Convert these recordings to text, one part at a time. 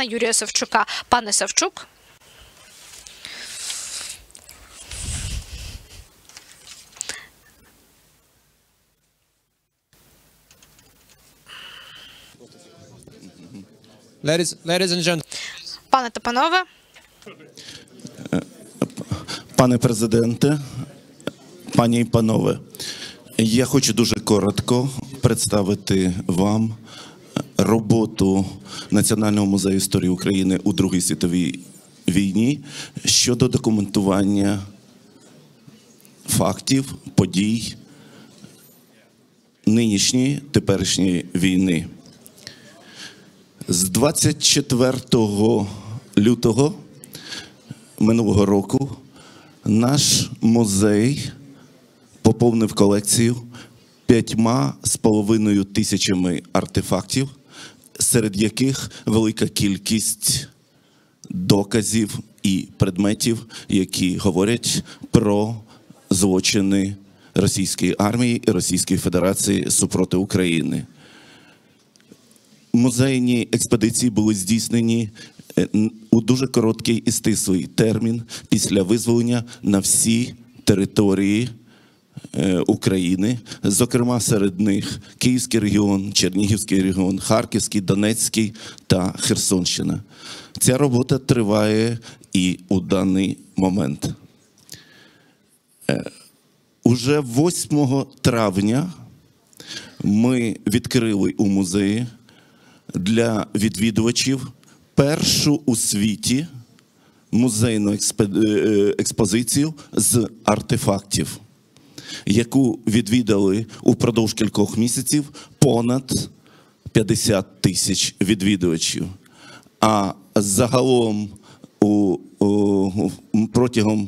пана Юрія Савчука. Пане Савчук. Ladies and gentlemen. Пане та панове. Пане президенте, пані і панове, я хочу дуже коротко представити вам роботу Національного музею історії України у Другій світовій війні щодо документування фактів, подій нинішньої, теперішньої війни. З 24 лютого минулого року наш музей поповнив колекцію 5,5 тисячами артефактів, серед яких велика кількість доказів і предметів, які говорять про злочини Російської армії і Російської Федерації супроти України. Музейні експедиції були здійснені у дуже короткий і стислий термін після визволення на всі території України, зокрема серед них Київський регіон, Чернігівський регіон, Харківський, Донецький та Херсонщина. Ця робота триває і у даний момент. Уже 8 травня ми відкрили у музеї для відвідувачів першу у світі музейну експозицію з артефактів, яку відвідали упродовж кількох місяців понад 50 тисяч відвідувачів. А загалом протягом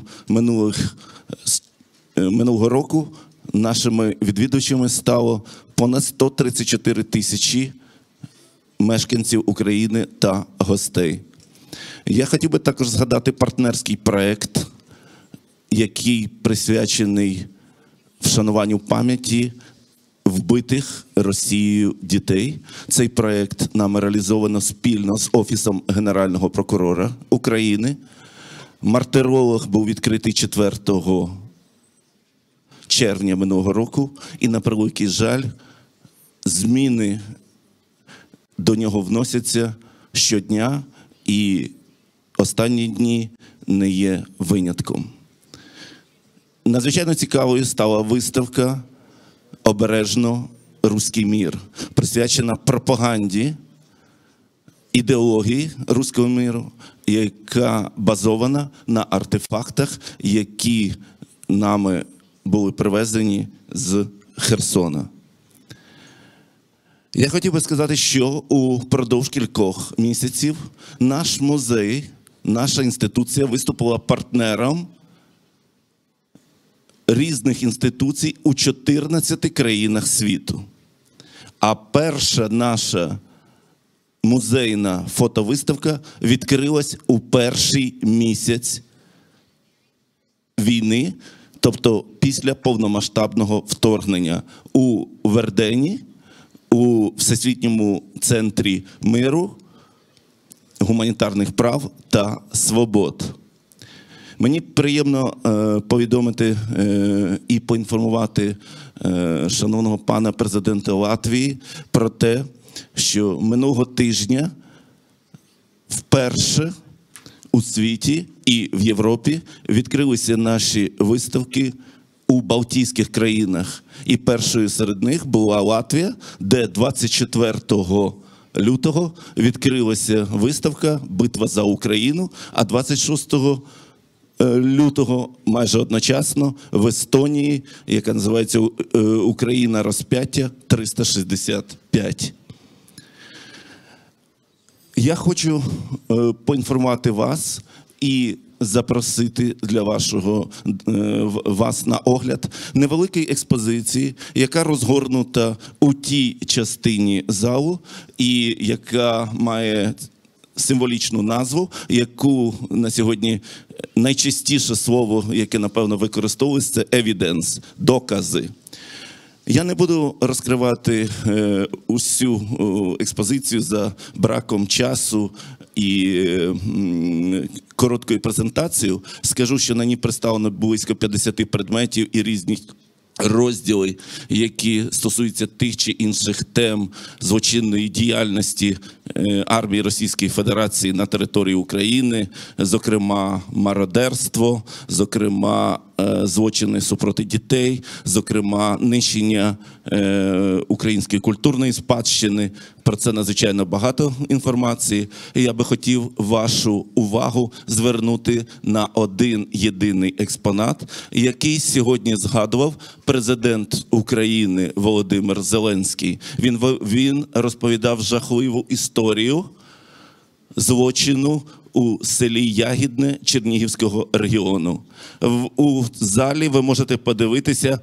минулого року нашими відвідувачами стало понад 134 тисячі мешканців України та гостей. Я хотів би також згадати партнерський проєкт, який присвячений вшануванню пам'яті вбитих Росією дітей. Цей проєкт нами реалізовано спільно з Офісом Генерального прокурора України. Мартиролог був відкритий 4 червня минулого року, і, на превеликий жаль, зміни до нього вносяться щодня, і останні дні не є винятком. Надзвичайно цікавою стала виставка «Обережно руський мір», присвячена пропаганді ідеології руського миру, яка базована на артефактах, які нами були привезені з Херсона. Я хотів би сказати, що упродовж кількох місяців наш музей, наша інституція виступила партнером різних інституцій у 14 країнах світу. А перша наша музейна фотовиставка відкрилась у перший місяць війни, тобто після повномасштабного вторгнення у Вердені, у Всесвітньому центрі миру, гуманітарних прав та свобод. Мені приємно повідомити і поінформувати шановного пана президента Латвії про те, що минулого тижня вперше у світі і в Європі відкрилися наші виставки у Балтійських країнах. І першою серед них була Латвія, де 24 лютого відкрилася виставка «Битва за Україну», а 26 лютого майже одночасно в Естонії, яка називається «Україна розп'яття 365». Я хочу поінформувати вас і запросити для вас на огляд невеликої експозиції, яка розгорнута у тій частині залу і яка має символічну назву, яку на сьогодні найчастіше слово, яке, напевно, використовується, це «evidence» – докази. Я не буду розкривати усю експозицію за браком часу і короткою презентацією, скажу, що на ній представлено близько 50 предметів і різні розділи, які стосуються тих чи інших тем злочинної діяльності армії Російської Федерації на території України, зокрема мародерство, зокрема злочини супроти дітей, зокрема нищення української культурної спадщини. Про це надзвичайно багато інформації. І я би хотів вашу увагу звернути на один єдиний експонат, який сьогодні згадував президент України Володимир Зеленський. Він розповідав жахливу історію злочину у селі Ягідне Чернігівського регіону. У залі ви можете подивитися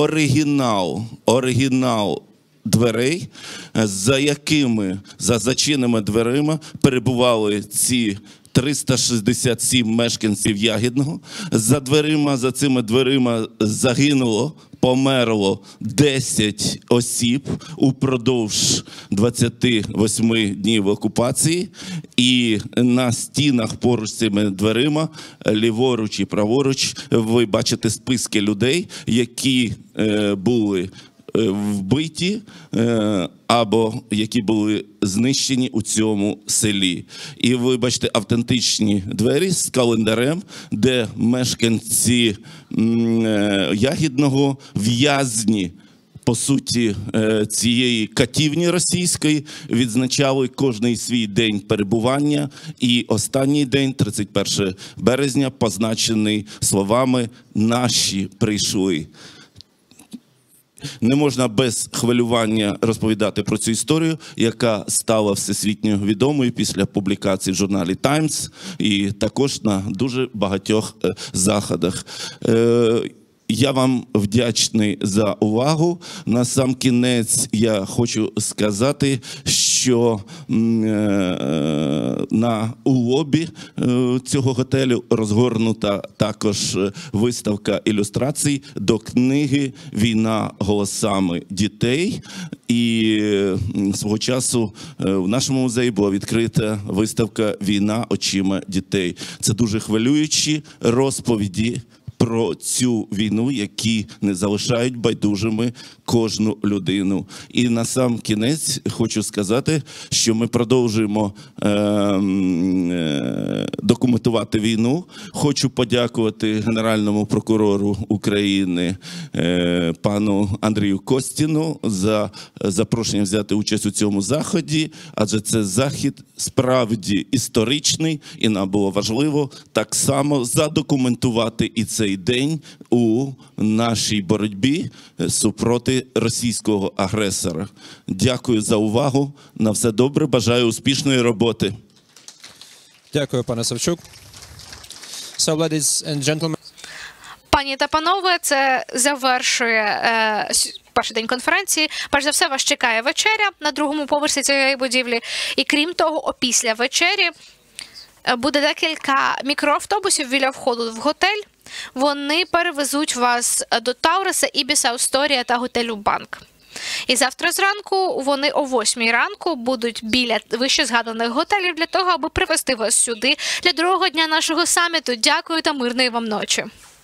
оригінал дверей, за якими, за зачиненими дверима перебували ці 367 мешканців Ягідного. За цими дверима померло 10 осіб упродовж 28 днів окупації. І на стінах поруч з цими дверима, ліворуч і праворуч, ви бачите списки людей, які були вбиті або які були знищені у цьому селі. І ви бачите автентичні двері з календарем, де мешканці Ягідного, в'язні, по суті, цієї катівні російської, відзначали кожний свій день перебування. І останній день, 31 березня, позначений словами «Наші прийшли». Не можна без хвилювання розповідати про цю історію, яка стала всесвітньо відомою після публікації в журналі Times і також на дуже багатьох заходах. Я вам вдячний за увагу. На сам кінець я хочу сказати, що у лобі цього готелю розгорнута також виставка ілюстрацій до книги «Війна голосами дітей». І свого часу в нашому музеї була відкрита виставка «Війна очима дітей». Це дуже хвилюючі розповіді про цю війну, які не залишають байдужими кожну людину. І на сам кінець хочу сказати, що ми продовжуємо документувати війну. Хочу подякувати Генеральному прокурору України пану Андрію Костіну за запрошення взяти участь у цьому заході, адже це захід справді історичний, і нам було важливо так само задокументувати і цей день у нашій боротьбі супроти російського агресора. Дякую за увагу. На все добре. Бажаю успішної роботи. Дякую, пане Савчук. So, ladies and gentlemen. Пані та панове, це завершує перший день конференції. Перш за все, вас чекає вечеря на другому поверсі цієї будівлі. І крім того, опісля вечері буде декілька мікроавтобусів біля входу в готель. Вони перевезуть вас до Тауреса, Ібіса, Асторія та готелю Банк. І завтра зранку вони о 8 ранку будуть біля вище згаданих готелів для того, аби привезти вас сюди для другого дня нашого саміту. Дякую та мирної вам ночі.